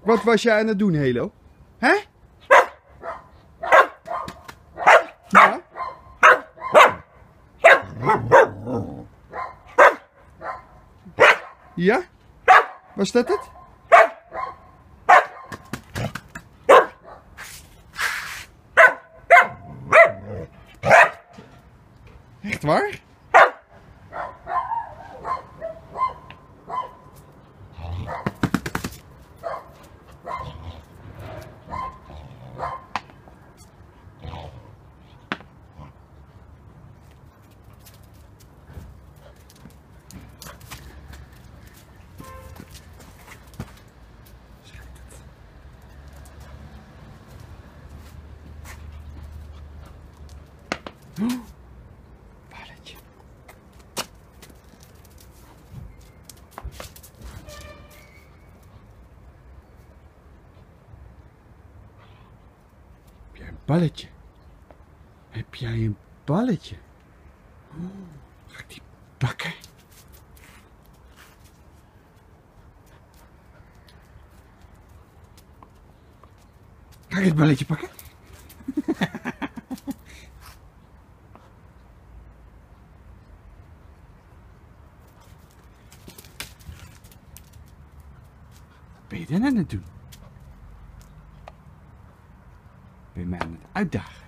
Wat was jij aan het doen, Helo? Hè? Ja? Ja? Was dat het? Echt waar? Balletje. Heb jij een balletje? Heb jij een balletje? Ga ik die pakken? Ga ik het balletje pakken? Wat ben je dan aan het doen? Ben je mij aan het uitdagen?